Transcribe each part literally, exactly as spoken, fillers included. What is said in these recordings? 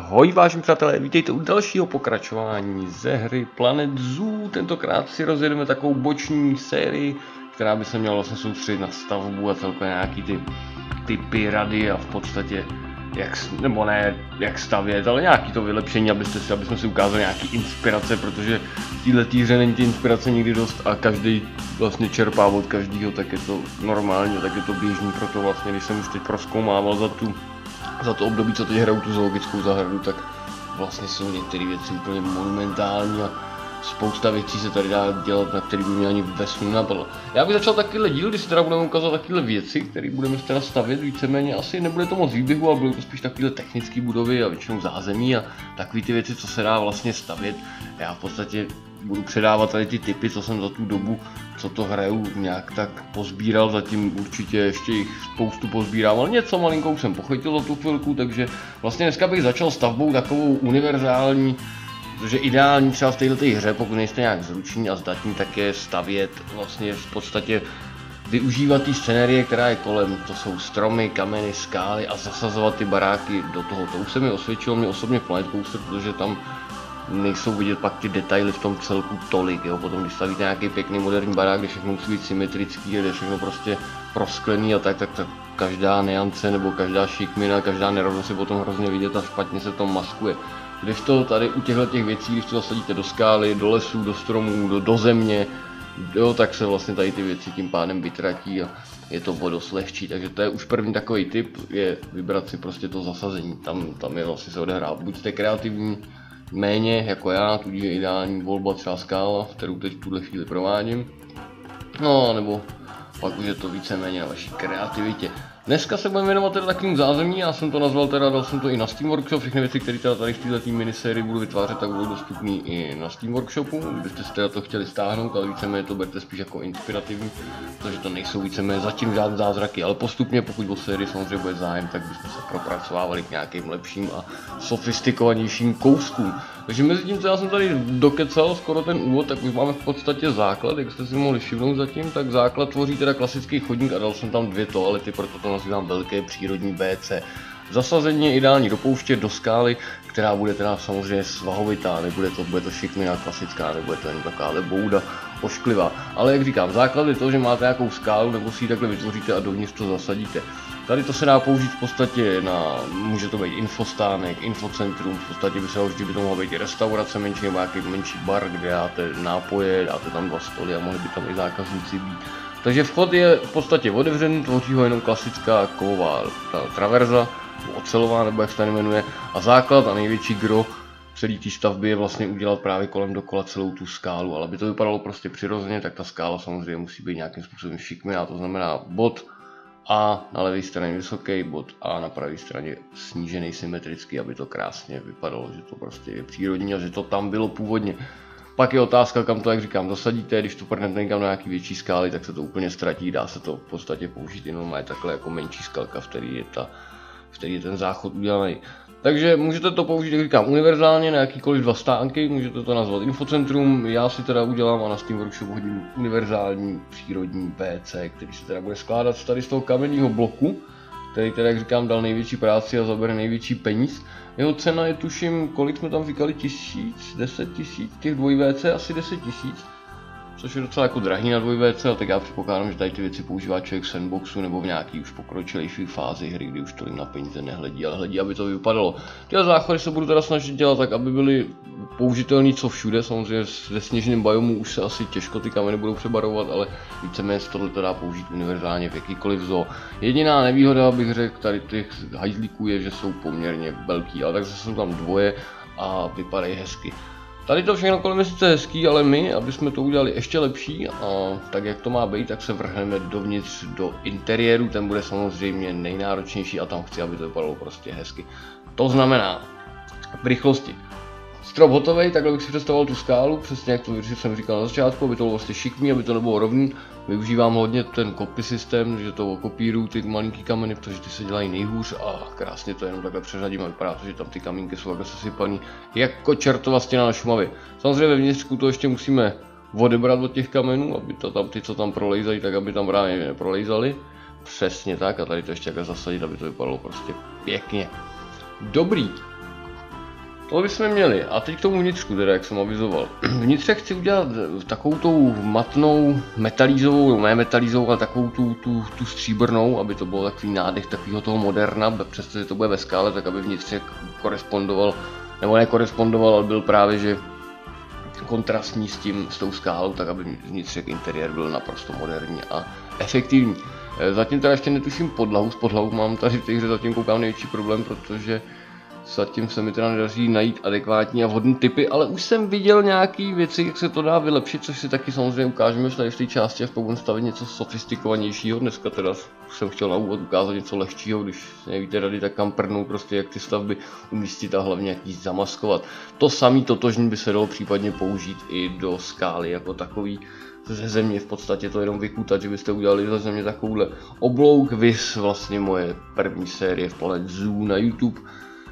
Ahoj vážení přátelé, vítejte u dalšího pokračování ze hry Planet Zoo. Tentokrát si rozjedeme takovou boční sérii, která by se měla vlastně soustředit na stavbu a celkově nějaký ty typy, rady a v podstatě jak, nebo ne jak stavět, ale nějaký to vylepšení, abyste si, aby jsme si ukázali nějaký inspirace, protože v této hře není ty inspirace nikdy dost a každý vlastně čerpá od každého, tak je to normální, tak je to běžný, proto vlastně když jsem už teď prozkoumával za tu za to období, co teď hraju tu zoologickou zahradu, tak vlastně jsou některé věci úplně monumentální a spousta věcí se tady dá dělat, na které by mě ani ve snu napadlo. Já bych začal takovýhle díl, kdy si teda budeme ukázat takovéhle věci, které budeme teda stavět víceméně. Asi nebude to moc výběhu, ale budou to spíš takovéhle technické budovy a většinou zázemí a takové ty věci, co se dá vlastně stavět. Já v podstatě budu předávat tady ty tipy, co jsem za tu dobu, co to hraju, nějak tak pozbíral, zatím určitě ještě jich spoustu pozbírám, ale něco malinkou jsem pochytil za tu chvilku, takže vlastně dneska bych začal stavbou takovou univerzální, protože ideální třeba v této hře, pokud nejste nějak zruční a zdatní, tak je stavět vlastně v podstatě využívat ty scenérie, která je kolem, to jsou stromy, kameny, skály a zasazovat ty baráky do toho. To už se mi osvědčilo mě osobně v Planet Coaster, protože tam nejsou vidět pak ty detaily v tom celku tolik, jo. Potom když stavíte nějaký pěkný moderní barák, kde všechno musí být symetrický, kde je všechno prostě prosklený a tak, tak, tak každá neance nebo každá šikmina, každá nerovnost je potom hrozně vidět a špatně se to maskuje. Když to tady u těchto těch věcí, když to zasadíte do skály, do lesů, do stromů, do, do země, jo, tak se vlastně tady ty věci tím pádem vytratí a je to dost lehčí, takže to je už první takový tip, je vybrat si prostě to zasazení, tam, tam je vlastně se odehrát, buď jste kreativní, méně jako já, tudíž je ideální volba třeba skála, kterou teď v tuhle chvíli provádím. No, nebo pak už je to víceméně na vaší kreativitě. Dneska se budeme věnovat teda takovým zázemí, já jsem to nazval teda, dal jsem to i na Steam Workshop, všechny věci, které teda tady v této minisérii budu vytvářet, tak budou dostupné i na Steam Workshopu, kdybyste si teda to chtěli stáhnout, ale víceméně to berte spíš jako inspirativní, protože to nejsou víceméně zatím žádné zázraky, ale postupně, pokud o sérii samozřejmě bude zájem, tak bychom se propracovávali k nějakým lepším a sofistikovanějším kouskům. Takže mezi tím, co já jsem tady dokecal skoro ten úvod, tak už máme v podstatě základ, jak jste si mohli všimnout zatím, tak základ tvoří teda klasický chodník a dal jsem tam dvě toalety, proto to nazývám velké přírodní bé cé. Zasazení je ideální dopouštět do skály, která bude teda samozřejmě svahovitá, nebude to, bude to šikmina klasická, nebude to jen taková bouda ošklivá. Ale jak říkám, základ je to, že máte nějakou skálu nebo si ji takhle vytvoříte a dovnitř to zasadíte. Tady to se dá použít v podstatě na, může to být infostánek, infocentrum, v podstatě by se vždy by to mohla být i restaurace menší nebo nějaký menší bar, kde dáte nápoje, dáte tam dva stoly a mohli by tam i zákazníci být. Takže vchod je v podstatě otevřený, tvoří ho jenom klasická kovová traverza, ocelová nebo jak se tady jmenuje, a základ a největší gro celé té stavby je vlastně udělat právě kolem dokola celou tu skálu, ale aby to vypadalo prostě přirozeně, tak ta skála samozřejmě musí být nějakým způsobem šikmina, to znamená bod A na levé straně vysoký, bod A na pravé straně snížený symetricky, aby to krásně vypadalo, že to prostě je přírodní a že to tam bylo původně. Pak je otázka, kam to, jak říkám, zasadíte, když to prdnete někam na nějaký větší skály, tak se to úplně ztratí, dá se to v podstatě použít jenom má takhle jako menší skalka, v který je, ta, v který je ten záchod udělaný. Takže můžete to použít, jak říkám, univerzálně na jakýkoliv dva stánky, můžete to nazvat infocentrum, já si teda udělám a na Steam Workshopu hodím univerzální přírodní bé cé, který se teda bude skládat tady z toho kamenného bloku, který teda, jak říkám, dal největší práci a zabere největší peníz. Jeho cena je, tuším, kolik jsme tam říkali, tisíc, deset tisíc, těch dvoj vé cé asi deset tisíc. Což je docela jako drahý na dvoj vé cé, ale tak já předpokládám, že tady ty věci používá člověk v sandboxu nebo v nějaký už pokročilejší fázi hry, kdy už tolik na peníze nehledí, ale hledí, aby to vypadalo. Ty záchody se budu teda snažit dělat tak, aby byly použitelné co všude, samozřejmě ve sněžném biomu už se asi těžko ty kameny budou přebarovat, ale víceméně se tohle dá použít univerzálně v jakýkoliv zoo. Jediná nevýhoda, bych řekl, tady těch hajzlíků je, že jsou poměrně velký, ale tak zase jsou tam dvoje a vypadají hezky. Tady to všechno kolem je sice hezký, ale my, aby jsme to udělali ještě lepší, a tak jak to má být, tak se vrhneme dovnitř do interiéru, ten bude samozřejmě nejnáročnější a tam chci, aby to vypadalo prostě hezky. To znamená, v rychlosti. Strop hotový, takhle bych si představoval tu skálu, přesně jak to jsem říkal na začátku, aby to bylo vlastně šikmý, aby to nebylo rovný. Využívám hodně ten copy systém, že to kopíruju ty malinký kameny, protože ty se dělají nejhůř a krásně to jenom takhle přeřadím a vypadá to, že tam ty kamínky jsou takhle sesypaný jako čertova stěna na Šumavě. Samozřejmě ve vnitřku to ještě musíme odebrat od těch kamenů, aby to tam ty, co tam prolejzají, tak aby tam právě neprolejzali. Přesně tak a tady to ještě takhle zasadit, aby to vypadalo prostě pěkně. Dobrý. To bychom měli. A teď k tomu vnitřku, teda, jak jsem avizoval. Vnitře chci udělat takovou tou matnou, metalízovou, ne metalízovou, ale takovou tu, tu, tu stříbrnou, aby to bylo takový nádech takového toho moderna, přestože to bude ve skále, tak aby vnitřek korespondoval, nebo ne korespondoval, ale byl právě, že kontrastní s tím, s tou skálou, tak aby vnitřek interiér byl naprosto moderní a efektivní. Zatím teda ještě netuším podlahu, s podlahu mám tady v té hře zatím koukám největší problém, protože zatím se mi teda nedaří najít adekvátní a vhodné typy, ale už jsem viděl nějaký věci, jak se to dá vylepšit, což si taky samozřejmě ukážeme tady v té části, až pokud stavit něco sofistikovanějšího. Dneska teda jsem chtěl na úvod ukázat něco lehčího, když nevíte rady, tak kam prdnout prostě, jak ty stavby umístit a hlavně jak jí zamaskovat. To samý totožný by se dalo případně použít i do skály jako takový. Ze země v podstatě to jenom vykutat, že byste udělali ze země takovouhle oblouk, vys vlastně moje první série v Planet Zoo na YouTube,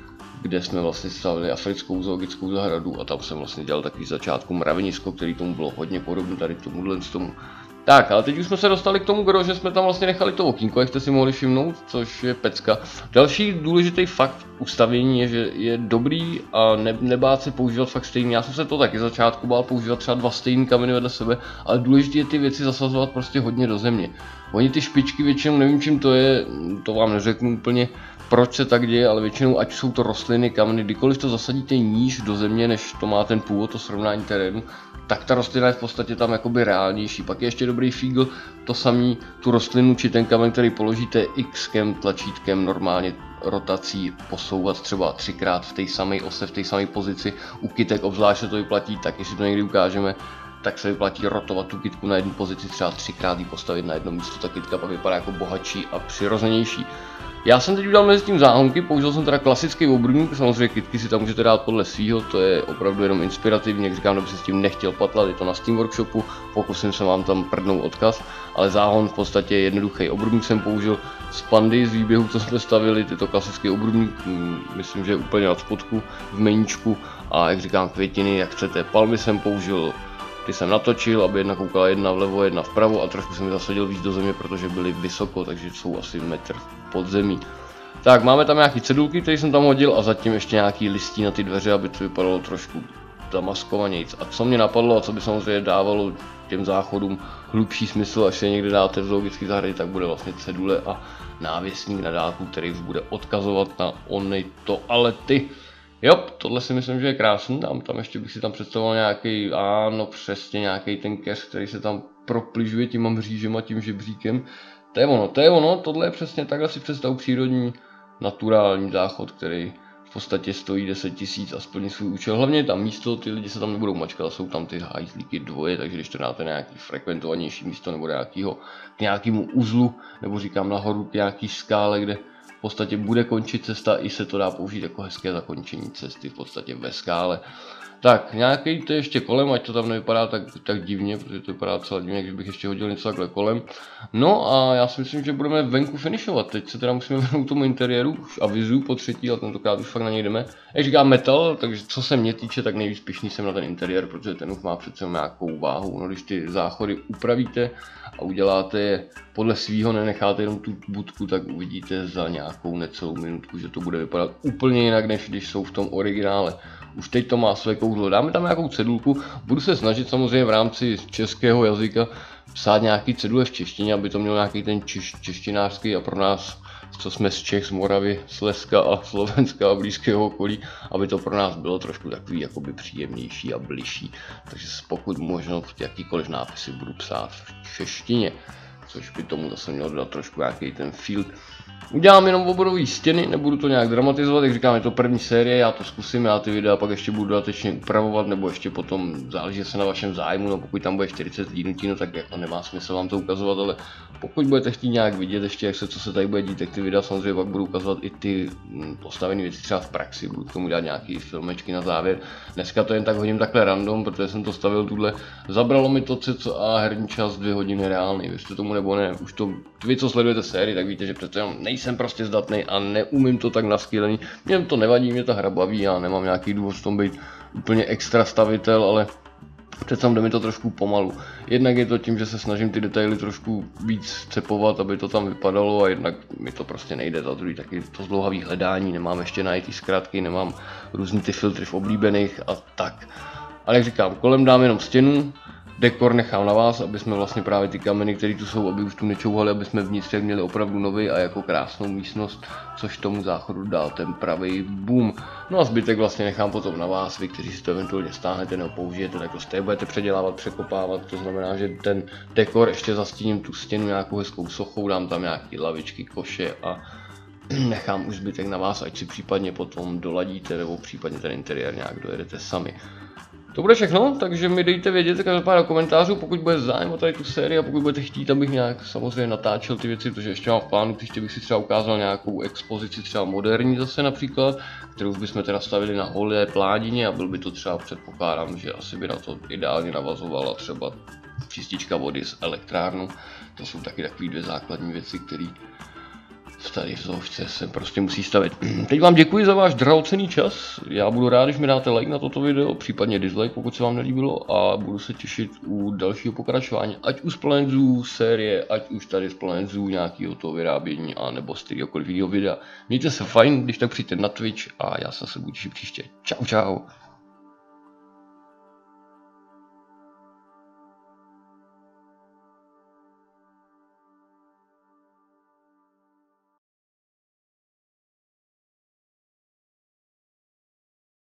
kde jsme vlastně stavili africkou zoologickou zahradu a tam jsem vlastně dělal takový začátku mravenisko, který tomu bylo hodně podobné tady tomuhle z tomu. Tak, ale teď už jsme se dostali k tomu gro, že jsme tam vlastně nechali to okýnko, jak jste si mohli všimnout, což je pecka. Další důležitý fakt ustavění je, že je dobrý a ne, nebát se používat fakt stejný. Já jsem se to taky začátku bál používat třeba dva stejný kameny vedle sebe, ale důležité je ty věci zasazovat prostě hodně do země. Oni ty špičky většinou, nevím čím to je, to vám neřeknu úplně, proč se tak děje, ale většinou, ať jsou to rostliny, kameny, kdykoliv to zasadíte níž do země, než to má ten původ, to srovnání terénu, tak ta rostlina je v podstatě tam jakoby reálnější. Pak je ještě dobrý fígl, to samý, tu rostlinu či ten kamen, který položíte X-kem, tlačítkem, normálně rotací posouvat třeba třikrát v té samé ose, v té samé pozici. U kytek obzvlášť se to vyplatí, tak jestli to někdy ukážeme, tak se vyplatí rotovat tu kytku na jednu pozici, třeba třikrát ji postavit na jedno místo, ta kytka pak vypadá jako bohatší a přirozenější. Já jsem teď udělal mezi tím záhonky, použil jsem teda klasický obrubník, samozřejmě kytky si tam můžete dát podle svýho, to je opravdu jenom inspirativní, jak říkám, kdyby se s tím nechtěl patlat, je to na Steam Workshopu, pokusím se vám tam prdnout odkaz, ale záhon v podstatě je jednoduchý. Obrubník jsem použil z Pandy, z výběhu, co jsme stavili, tyto klasický obrubník, myslím, že je úplně nad spodku, v meníčku a jak říkám, květiny, jak chcete. Palmy jsem použil, ty jsem natočil, aby jedna koukala jedna vlevo, jedna vpravo a trošku jsem je zasadil víc do země, protože byly vysoko, takže jsou asi metr pod zemí. Tak, máme tam nějaký cedulky, které jsem tam hodil a zatím ještě nějaký listí na ty dveře, aby to vypadalo trošku zamaskovanějc. A co mě napadlo a co by samozřejmě dávalo těm záchodům hlubší smysl, až se někde dáte v zoologické zahradě, tak bude vlastně cedule a návěsník na dálku, který bude odkazovat na ony toalety. Jo, tohle si myslím, že je krásný, tam, tam ještě bych si tam představoval nějaký, ano přesně, nějaký ten keř, který se tam propližuje těma mřížem a tím žebříkem. To je ono, to je ono, tohle je přesně takhle si představu přírodní, naturální záchod, který v podstatě stojí deset tisíc a splní svůj účel. Hlavně je tam místo, ty lidi se tam nebudou mačkat, jsou tam ty hajzlíky dvoje, takže když to dáte na nějaký frekventovanější místo nebo nějakýho, k nějakému uzlu, nebo říkám nahoru k nějaký skále, kde v podstatě bude končit cesta, i se to dá použít jako hezké zakončení cesty v podstatě ve skále. Tak, nějaký to ještě kolem, ať to tam nevypadá tak, tak divně, protože to vypadá celá divně, když bych ještě hodil něco takhle kolem. No a já si myslím, že budeme venku finišovat. Teď se teda musíme vrhnout tomu interiéru, už avizuju po třetí, ale tentokrát už fakt na něj jdeme. Jak říkám metal, takže co se mě týče, tak nejvíc pyšný jsem na ten interiér, protože ten už má přece nějakou váhu. No, když ty záchody upravíte a uděláte je podle svýho, nenecháte jenom tu budku, tak uvidíte za nějakou necelou minutku, že to bude vypadat úplně jinak, než když jsou v tom originále. Už teď to má své kouzlo, dáme tam nějakou cedulku, budu se snažit samozřejmě v rámci českého jazyka psát nějaký cedule v češtině, aby to mělo nějaký ten češ, češtinářský a pro nás, co jsme z Čech, z Moravy, Slezska a Slovenska a blízkého okolí, aby to pro nás bylo trošku takový jakoby příjemnější a bližší. Takže pokud možno jakýkoliv nápisy budu psát v češtině, což by tomu zase mělo dodat trošku nějaký ten feel. Udělám jenom oborové stěny, nebudu to nějak dramatizovat, jak říkám, je to první série, já to zkusím, já ty videa pak ještě budu dodatečně upravovat, nebo ještě potom záleží se na vašem zájmu, no pokud tam bude čtyřicet lidnutí, no tak jako nemá smysl vám to ukazovat, ale pokud budete chtít nějak vidět ještě, jak se, co se tady bude dít, tak ty videa samozřejmě pak budu ukazovat i ty postavené věci třeba v praxi, budu k tomu dělat nějaký filmečky na závěr. Dneska to jen tak hodím takhle random, protože jsem to stavil tuhle, zabralo mi to cca herní čas dvě hodiny reálný, věřte tomu nebo ne, už to, vy co sledujete sérii, tak víte, že přece jenom nejsem prostě zdatný a neumím to tak naskýlený. Mně to nevadí, mě ta hra baví, já nemám nějaký důvod v tom být úplně extra stavitel, ale Přece jde mi to trošku pomalu. Jednak je to tím, že se snažím ty detaily trošku víc cepovat, aby to tam vypadalo, a jednak mi to prostě nejde. Za druhý taky to zdlouhavý hledání, nemám ještě najít ty zkratky, nemám různý ty filtry v oblíbených a tak. Ale jak říkám, kolem dám jenom stěnu, dekor nechám na vás, aby jsme vlastně právě ty kameny, které tu jsou, aby už tu nečouhali, aby jsme vnitř měli opravdu nový a jako krásnou místnost, což tomu záchodu dal ten pravý boom. No a zbytek vlastně nechám potom na vás, vy, kteří si to eventuálně stáhnete nebo použijete, tak to stejně budete předělávat, překopávat, to znamená, že ten dekor ještě zastíním tu stěnu nějakou hezkou sochou, dám tam nějaký lavičky, koše a nechám už zbytek na vás, ať si případně potom doladíte nebo případně ten interiér nějak dojedete sami. To bude všechno, takže mi dejte vědět každopádně do komentářů, pokud bude zájem o tady tu sérii a pokud budete chtít, abych nějak samozřejmě natáčel ty věci, protože ještě mám v plánu, když bych si třeba ukázal nějakou expozici, třeba moderní zase například, kterou bychom teda stavili na holé pládině a byl by to třeba, předpokládám, že asi by na to ideálně navazovala třeba čistička vody z elektrárnu. To jsou taky takové dvě základní věci, které tady v zoovce se prostě musí stavit. Teď vám děkuji za váš drahocenný čas, já budu rád, když mi dáte like na toto video, případně dislike, pokud se vám nelíbilo, a budu se těšit u dalšího pokračování, ať už z Planet Zoo série, ať už tady z Planet Zoo nějakého toho vyrábění, a nebo z kteréhokoliv jiného videa. Mějte se fajn, když tak přijďte na Twitch a já se zase budu těšit příště. Čau čau.